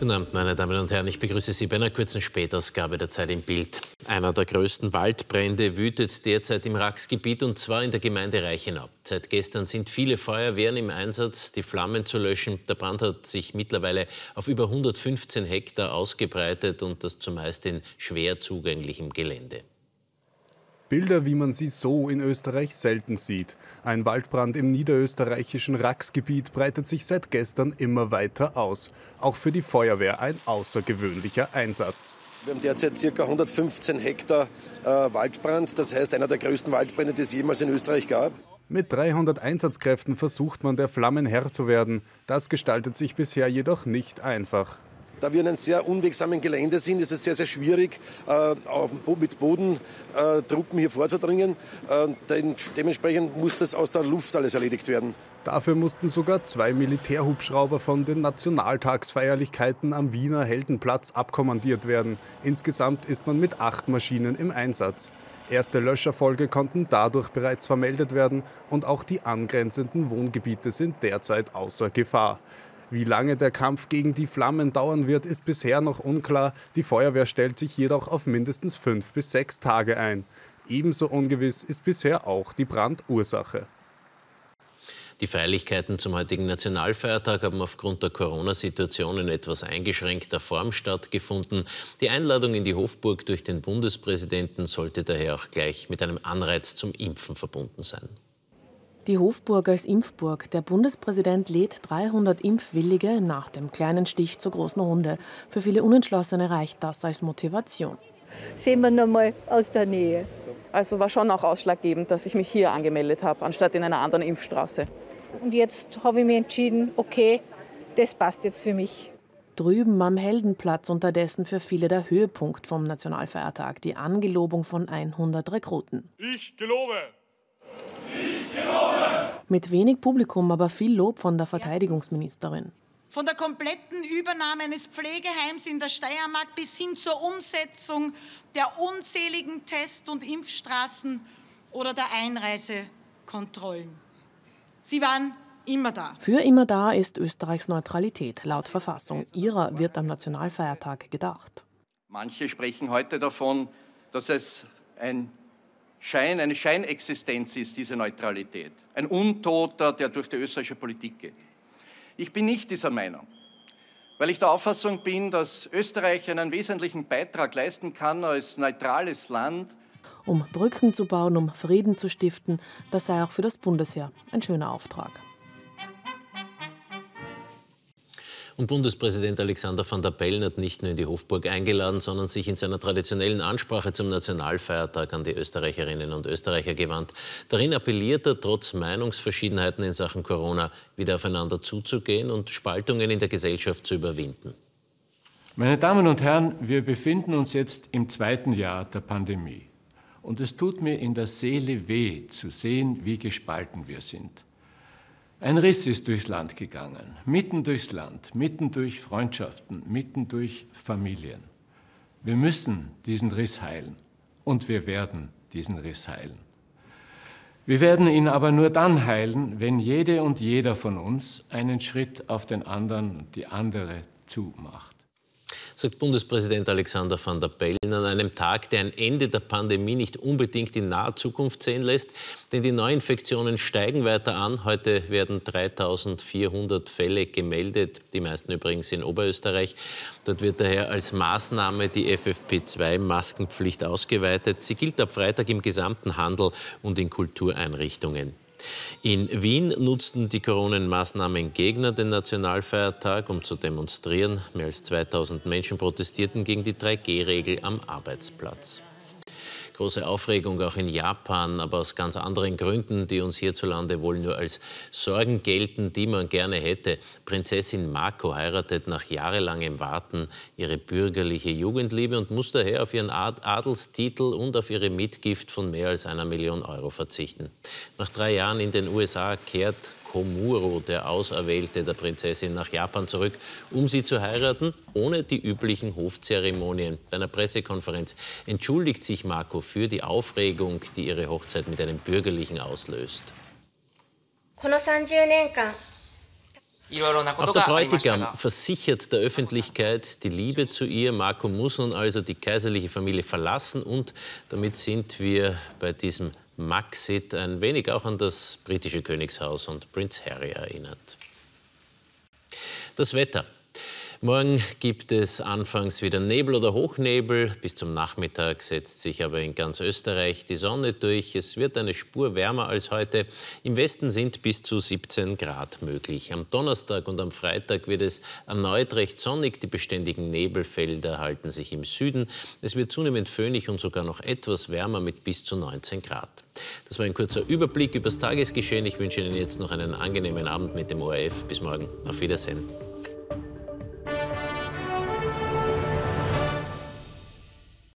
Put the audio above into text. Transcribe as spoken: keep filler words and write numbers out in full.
Guten Abend, meine Damen und Herren. Ich begrüße Sie bei einer kurzen Spätausgabe der Zeit im Bild. Einer der größten Waldbrände wütet derzeit im Raxgebiet, und zwar in der Gemeinde Reichenau. Seit gestern sind viele Feuerwehren im Einsatz, die Flammen zu löschen. Der Brand hat sich mittlerweile auf über hundertfünfzehn Hektar ausgebreitet, und das zumeist in schwer zugänglichem Gelände. Bilder, wie man sie so in Österreich selten sieht. Ein Waldbrand im niederösterreichischen Raxgebiet breitet sich seit gestern immer weiter aus. Auch für die Feuerwehr ein außergewöhnlicher Einsatz. Wir haben derzeit ca. hundertfünfzehn Hektar äh, Waldbrand. Das heißt, einer der größten Waldbrände, die es jemals in Österreich gab. Mit dreihundert Einsatzkräften versucht man, der Flammen Herr zu werden. Das gestaltet sich bisher jedoch nicht einfach. Da wir in einem sehr unwegsamen Gelände sind, ist es sehr, sehr schwierig, äh, auf, mit Bodentruppen hier vorzudringen. Äh, de dementsprechend muss das aus der Luft alles erledigt werden. Dafür mussten sogar zwei Militärhubschrauber von den Nationaltagsfeierlichkeiten am Wiener Heldenplatz abkommandiert werden. Insgesamt ist man mit acht Maschinen im Einsatz. Erste Löscherfolge konnten dadurch bereits vermeldet werden, und auch die angrenzenden Wohngebiete sind derzeit außer Gefahr. Wie lange der Kampf gegen die Flammen dauern wird, ist bisher noch unklar. Die Feuerwehr stellt sich jedoch auf mindestens fünf bis sechs Tage ein. Ebenso ungewiss ist bisher auch die Brandursache. Die Feierlichkeiten zum heutigen Nationalfeiertag haben aufgrund der Corona-Situation in etwas eingeschränkter Form stattgefunden. Die Einladung in die Hofburg durch den Bundespräsidenten sollte daher auch gleich mit einem Anreiz zum Impfen verbunden sein. Die Hofburg als Impfburg. Der Bundespräsident lädt dreihundert Impfwillige nach dem kleinen Stich zur großen Runde. Für viele Unentschlossene reicht das als Motivation. Sehen wir noch mal aus der Nähe. Also war schon auch ausschlaggebend, dass ich mich hier angemeldet habe, anstatt in einer anderen Impfstraße. Und jetzt habe ich mich entschieden, okay, das passt jetzt für mich. Drüben am Heldenplatz unterdessen für viele der Höhepunkt vom Nationalfeiertag, die Angelobung von hundert Rekruten. Ich gelobe! Mit wenig Publikum, aber viel Lob von der Verteidigungsministerin. Von der kompletten Übernahme eines Pflegeheims in der Steiermark bis hin zur Umsetzung der unzähligen Test- und Impfstraßen oder der Einreisekontrollen. Sie waren immer da. Für immer da ist Österreichs Neutralität laut Verfassung. Ihrer wird am Nationalfeiertag gedacht. Manche sprechen heute davon, dass es ein Schein, eine Scheinexistenz ist, diese Neutralität. Ein Untoter, der durch die österreichische Politik geht. Ich bin nicht dieser Meinung, weil ich der Auffassung bin, dass Österreich einen wesentlichen Beitrag leisten kann als neutrales Land. Um Brücken zu bauen, um Frieden zu stiften, das sei auch für das Bundesheer ein schöner Auftrag. Und Bundespräsident Alexander Van der Bellen hat nicht nur in die Hofburg eingeladen, sondern sich in seiner traditionellen Ansprache zum Nationalfeiertag an die Österreicherinnen und Österreicher gewandt. Darin appelliert er, trotz Meinungsverschiedenheiten in Sachen Corona wieder aufeinander zuzugehen und Spaltungen in der Gesellschaft zu überwinden. Meine Damen und Herren, wir befinden uns jetzt im zweiten Jahr der Pandemie. Und es tut mir in der Seele weh, zu sehen, wie gespalten wir sind. Ein Riss ist durchs Land gegangen, mitten durchs Land, mitten durch Freundschaften, mitten durch Familien. Wir müssen diesen Riss heilen, und wir werden diesen Riss heilen. Wir werden ihn aber nur dann heilen, wenn jede und jeder von uns einen Schritt auf den anderen und die andere zumacht. Sagt Bundespräsident Alexander Van der Bellen an einem Tag, der ein Ende der Pandemie nicht unbedingt in naher Zukunft sehen lässt, denn die Neuinfektionen steigen weiter an. Heute werden dreitausendvierhundert Fälle gemeldet, die meisten übrigens in Oberösterreich. Dort wird daher als Maßnahme die F F P zwei Maskenpflicht ausgeweitet. Sie gilt ab Freitag im gesamten Handel und in Kultureinrichtungen. In Wien nutzten die Corona-Maßnahmen-Gegner den Nationalfeiertag, um zu demonstrieren. Mehr als zweitausend Menschen protestierten gegen die drei G Regel am Arbeitsplatz. Große Aufregung auch in Japan, aber aus ganz anderen Gründen, die uns hierzulande wohl nur als Sorgen gelten, die man gerne hätte. Prinzessin Mako heiratet nach jahrelangem Warten ihre bürgerliche Jugendliebe und muss daher auf ihren Adelstitel und auf ihre Mitgift von mehr als einer Million Euro verzichten. Nach drei Jahren in den U S A kehrt Komuro, der Auserwählte der Prinzessin, nach Japan zurück, um sie zu heiraten, ohne die üblichen Hofzeremonien. Bei einer Pressekonferenz entschuldigt sich Mako für die Aufregung, die ihre Hochzeit mit einem Bürgerlichen auslöst. Auch der Bräutigam versichert der Öffentlichkeit die Liebe zu ihr. Marco muss nun also die kaiserliche Familie verlassen und damit sind wir bei diesem Maxit ein wenig auch an das britische Königshaus und Prinz Harry erinnert. Das Wetter. Morgen gibt es anfangs wieder Nebel oder Hochnebel. Bis zum Nachmittag setzt sich aber in ganz Österreich die Sonne durch. Es wird eine Spur wärmer als heute. Im Westen sind bis zu siebzehn Grad möglich. Am Donnerstag und am Freitag wird es erneut recht sonnig. Die beständigen Nebelfelder halten sich im Süden. Es wird zunehmend föhnig und sogar noch etwas wärmer mit bis zu neunzehn Grad. Das war ein kurzer Überblick über das Tagesgeschehen. Ich wünsche Ihnen jetzt noch einen angenehmen Abend mit dem O R F. Bis morgen. Auf Wiedersehen.